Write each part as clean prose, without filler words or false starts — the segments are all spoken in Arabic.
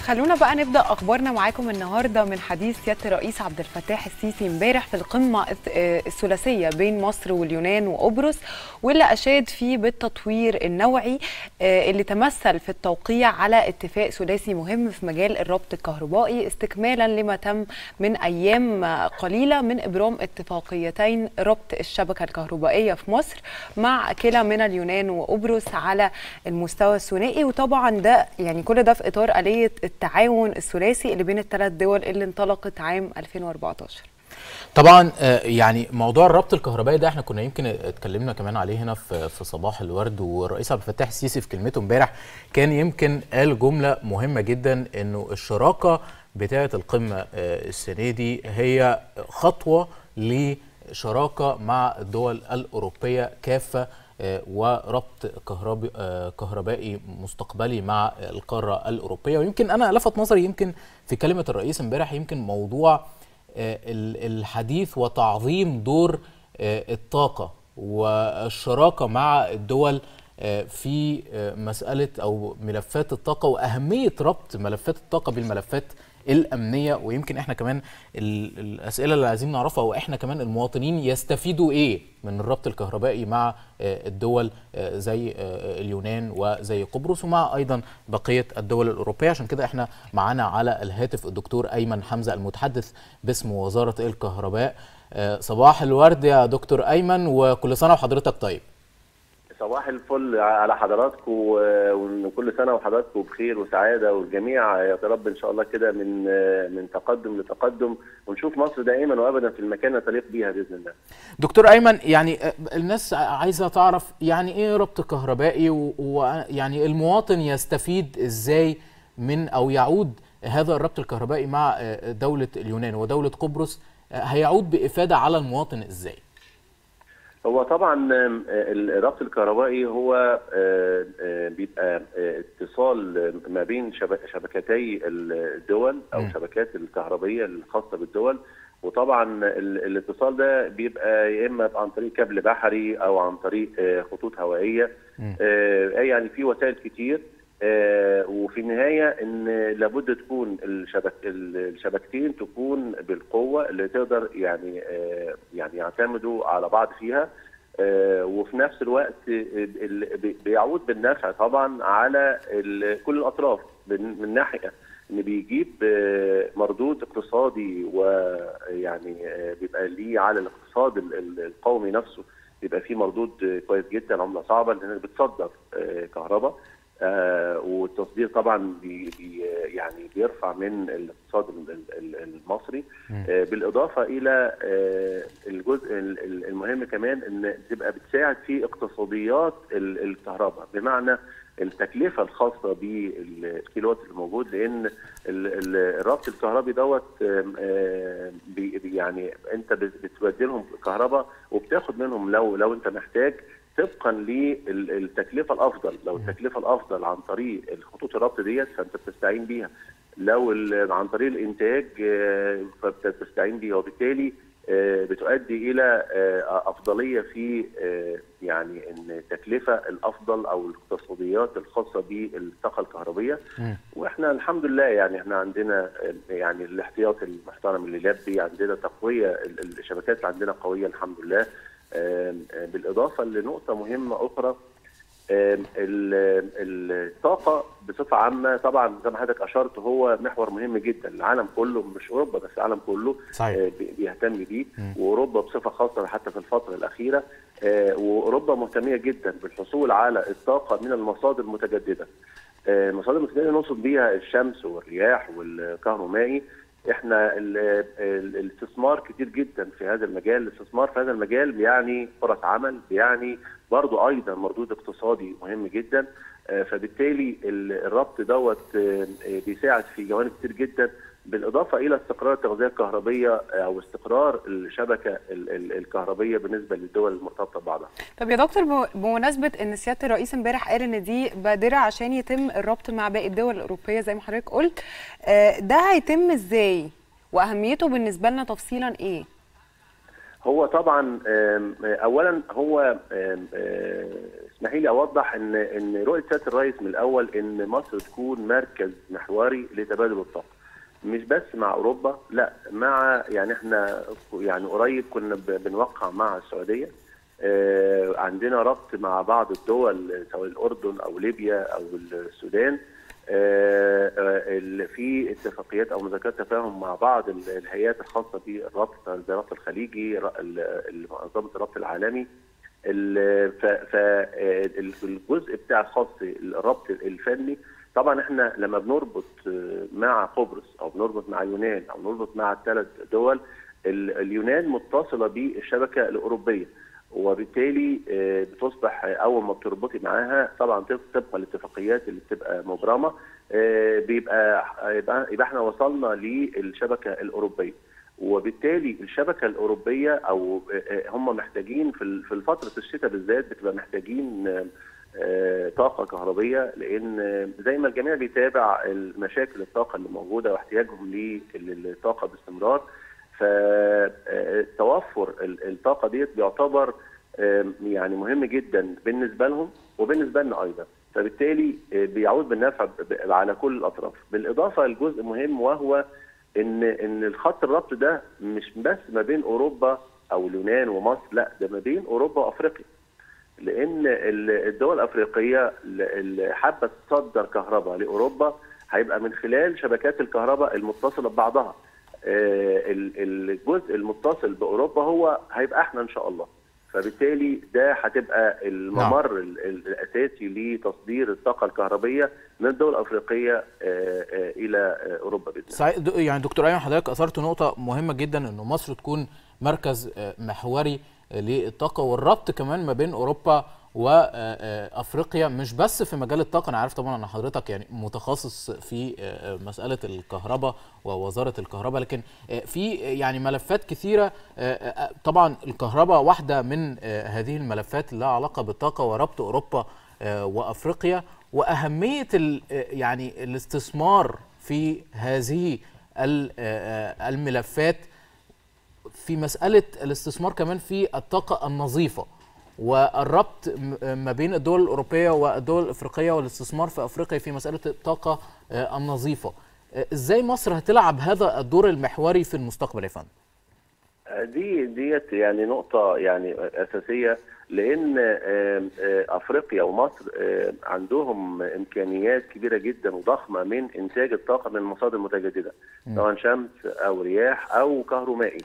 خلونا بقى نبدأ أخبارنا معاكم النهاردة من حديث سيادة الرئيس عبد الفتاح السيسي امبارح في القمة الثلاثية بين مصر واليونان وقبرص، واللي أشاد فيه بالتطوير النوعي اللي تمثل في التوقيع على اتفاق ثلاثي مهم في مجال الربط الكهربائي، استكمالا لما تم من أيام قليلة من إبرام اتفاقيتين ربط الشبكة الكهربائية في مصر مع كلا من اليونان وقبرص على المستوى الثنائي. وطبعا ده يعني كل ده في إطار آلية التعاون الثلاثي اللي بين الثلاث دول اللي انطلقت عام 2014. طبعا يعني موضوع الربط الكهربائي ده احنا كنا يمكن اتكلمنا كمان عليه هنا في صباح الورد، والرئيس عبد الفتاح السيسي في كلمته امبارح كان يمكن قال جملة مهمة جدا، انه الشراكة بتاعة القمة السنة دي هي خطوة لشراكة مع الدول الأوروبية كافة وربط كهربائي مستقبلي مع القارة الأوروبية. ويمكن أنا لفت نظري يمكن في كلمة الرئيس امبارح يمكن موضوع الحديث وتعظيم دور الطاقة والشراكة مع الدول في مسألة أو ملفات الطاقة، وأهمية ربط ملفات الطاقة بالملفات الأمنية. ويمكن احنا كمان الأسئلة اللي عايزين نعرفها، وإحنا كمان المواطنين يستفيدوا إيه من الربط الكهربائي مع الدول زي اليونان وزي قبرص ومع أيضا بقية الدول الأوروبية. عشان كده احنا معانا على الهاتف الدكتور أيمن حمزة المتحدث باسم وزارة الكهرباء. صباح الورد يا دكتور أيمن، وكل سنة وحضرتك طيب. صباح الفل على حضراتكم، وكل سنه وحضراتكم بخير وسعاده، والجميع يا رب ان شاء الله كده من تقدم لتقدم، ونشوف مصر دائما وابدا في المكان اللي تليق بيها باذن الله. دكتور ايمن، يعني الناس عايزه تعرف يعني ايه ربط كهربائي، ويعني المواطن يستفيد ازاي من او يعود هذا الربط الكهربائي مع دوله اليونان ودوله قبرص، هيعود بافاده على المواطن ازاي؟ هو طبعا الربط الكهربائي هو بيبقى اتصال ما بين شبكتي الدول او شبكات الكهربيه الخاصه بالدول، وطبعا الاتصال ده بيبقى يا اما عن طريق كابل بحري او عن طريق خطوط هوائيه، يعني في وسائل كتير. وفي النهايه ان لابد تكون الشبكتين تكون بالقوه اللي تقدر يعني يعتمدوا على بعض فيها، وفي نفس الوقت بيعود بالنفع طبعا على كل الاطراف، من ناحيه ان بيجيب مردود اقتصادي، ويعني بيبقى ليه على الاقتصاد القومي نفسه بيبقى فيه مردود كويس جدا، عمله صعبه لان بتصدر كهرباء، والتصدير طبعا يعني بيرفع من الاقتصاد المصري، بالاضافه الى الجزء المهم كمان ان تبقى بتساعد في اقتصاديات الكهرباء، بمعنى التكلفه الخاصه بالكيلوات اللي موجود، لان الربط الكهربي دوت يعني انت بتبدلهم كهرباء وبتاخد منهم لو انت محتاج طبقا للتكلفه الافضل. لو التكلفه الافضل عن طريق الخطوط الربط ديت فانت بتستعين بيها، لو عن طريق الانتاج فبتستعين بيها، وبالتالي بتؤدي الى افضليه في يعني ان التكلفه الافضل او الاقتصاديات الخاصه بالطاقه الكهربيه. واحنا الحمد لله يعني احنا عندنا يعني الاحتياط المحترم اللي لبي، عندنا تقويه، الشبكات عندنا قويه الحمد لله. بالإضافة لنقطة مهمة أخرى، الطاقة بصفة عامة طبعا زي ما حضرتك أشرت هو محور مهم جدا، العالم كله مش أوروبا بس، العالم كله بيهتم بيه، وأوروبا بصفة خاصة حتى في الفترة الأخيرة، وأوروبا مهتمية جدا بالحصول على الطاقة من المصادر المتجددة. المصادر المتجددة نقصد بيها الشمس والرياح والكهرومائي. احنا الاستثمار كتير جدا في هذا المجال، الاستثمار في هذا المجال بيعني فرص عمل، بيعني برضو ايضا مردود اقتصادي مهم جدا، فبالتالي الربط دوت بيساعد في جوانب كتير جدا، بالاضافه الى استقرار التغذيه الكهربيه او استقرار الشبكه الكهربيه بالنسبه للدول المرتبطه ببعضها. طب يا دكتور، بمناسبه ان سياده الرئيس امبارح قال ان دي بادره عشان يتم الربط مع باقي الدول الاوروبيه زي ما حضرتك قلت، ده هيتم ازاي؟ واهميته بالنسبه لنا تفصيلا ايه؟ هو طبعا اولا هو اسمحي لي اوضح ان رؤيه سياده الرئيس من الاول ان مصر تكون مركز محوري لتبادل الطاقه، مش بس مع اوروبا، لا مع يعني احنا يعني قريب كنا بنوقع مع السعوديه، عندنا ربط مع بعض الدول سواء الاردن او ليبيا او السودان، في اتفاقيات او مذكرات تفاهم مع بعض الهيئات الخاصه بالربط زي الربط الخليجي، منظمه الربط العالمي. فالجزء بتاع الخاص الربط الفني، طبعا احنا لما بنربط مع قبرص او بنربط مع اليونان او بنربط مع الثلاث دول، اليونان متصله بالشبكه الاوروبيه، وبالتالي بتصبح اول ما بتربطي معاها طبعا طبقا للاتفاقيات اللي بتبقى مبرمه، يبقى احنا وصلنا للشبكه الاوروبيه، وبالتالي الشبكه الاوروبيه او هم محتاجين في فتره الشتاء بالذات بتبقى محتاجين طاقه كهربيه، لان زي ما الجميع بيتابع مشاكل الطاقه اللي موجوده واحتياجهم للطاقه باستمرار، فتوفر الطاقه ديت بيعتبر يعني مهم جدا بالنسبه لهم وبالنسبه لنا ايضا، فبالتالي بيعود بالنفع على كل الاطراف. بالاضافه لجزء مهم وهو ان الخط الربط ده مش بس ما بين اوروبا او اليونان ومصر، لا ده ما بين اوروبا وافريقيا، لان الدول الافريقيه اللي حابه تصدر كهرباء لاوروبا هيبقى من خلال شبكات الكهرباء المتصله ببعضها. الجزء المتصل باوروبا هو هيبقى احنا ان شاء الله، فبالتالي ده هتبقى الممر الاساسي لتصدير الطاقه الكهربيه من الدول الافريقيه الى اوروبا باذن الله. صحيح، يعني دكتور ايمن حضرتك اثرت نقطه مهمه جدا انه مصر تكون مركز محوري للطاقه والربط كمان ما بين اوروبا وافريقيا، مش بس في مجال الطاقه. انا عارف طبعا ان حضرتك يعني متخصص في مساله الكهرباء ووزاره الكهرباء، لكن في يعني ملفات كثيره. طبعا الكهرباء واحده من هذه الملفات اللي لها علاقه بالطاقه وربط اوروبا وافريقيا، واهميه يعني الاستثمار في هذه الملفات في مساله الاستثمار كمان في الطاقه النظيفه والربط ما بين الدول الأوروبية والدول الأفريقية والاستثمار في أفريقيا في مسألة الطاقة النظيفة. إزاي مصر هتلعب هذا الدور المحوري في المستقبل يا فندم؟ ديت يعني نقطة يعني أساسية، لأن أفريقيا ومصر عندهم إمكانيات كبيرة جدا وضخمة من إنتاج الطاقة من مصادر متجددة، سواء شمس أو رياح أو كهرومائي،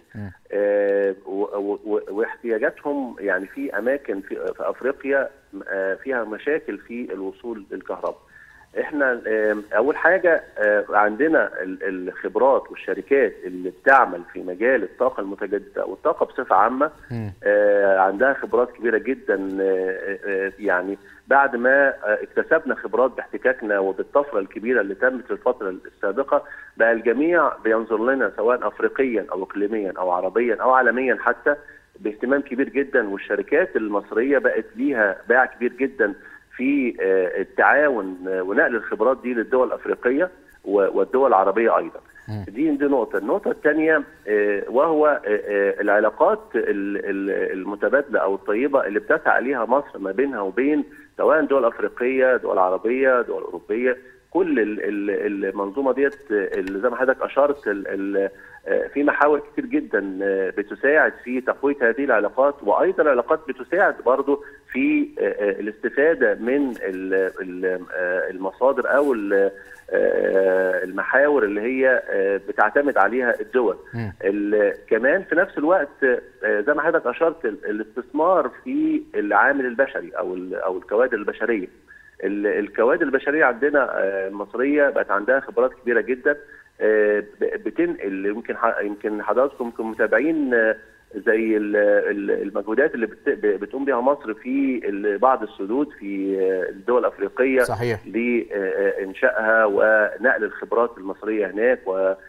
واحتياجاتهم يعني في أماكن في أفريقيا فيها مشاكل في الوصول للكهرباء. احنا اول حاجه عندنا الخبرات والشركات اللي بتعمل في مجال الطاقه المتجدده والطاقه بصفه عامه عندها خبرات كبيره جدا. يعني بعد ما اكتسبنا خبرات باحتكاكنا وبالطفره الكبيره اللي تمت في الفتره السابقه، بقى الجميع بينظر لنا سواء افريقيا او اقليميا او عربيا او عالميا حتى باهتمام كبير جدا، والشركات المصريه بقت ليها باع كبير جدا في التعاون ونقل الخبرات دي للدول الافريقيه والدول العربيه ايضا. دي نقطه. النقطه الثانيه وهو العلاقات المتبادله او الطيبه اللي بتسعى ليها مصر ما بينها وبين سواء دول افريقيه، دول عربيه، دول اوروبيه، كل المنظومه ديت اللي زي ما حضرتك اشرت في محاور كتير جدا بتساعد في تقويه هذه العلاقات، وايضا العلاقات بتساعد برضه في الاستفاده من المصادر او المحاور اللي هي بتعتمد عليها الدول. كمان في نفس الوقت زي ما حضرتك اشرت الاستثمار في العامل البشري او الكوادر البشريه. الكوادر البشريه عندنا المصريه بقت عندها خبرات كبيره جدا بتنقل. يمكن حضراتكم متابعين زي المجهودات اللي بتقوم بها مصر في بعض السدود في الدول الافريقيه، صحيح، لانشائها ونقل الخبرات المصريه هناك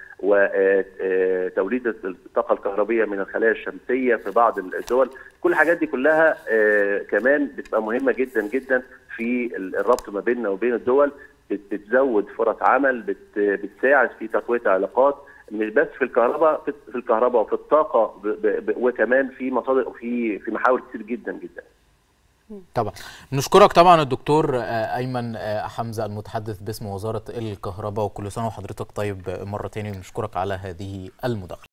وتوليد الطاقه الكهربيه من الخلايا الشمسيه في بعض الدول. كل الحاجات دي كلها كمان بتبقى مهمه جدا جدا في الربط ما بيننا وبين الدول، بتزود فرص عمل، بتساعد في تقويه العلاقات مش بس في الكهرباء وفي الطاقه وكمان في مصادر وفي محاور كتير جدا جدا. طبعا بنشكرك طبعا الدكتور ايمن حمزه المتحدث باسم وزاره الكهرباء، وكل سنه وحضرتك طيب مره تاني، ونشكرك على هذه المداخله.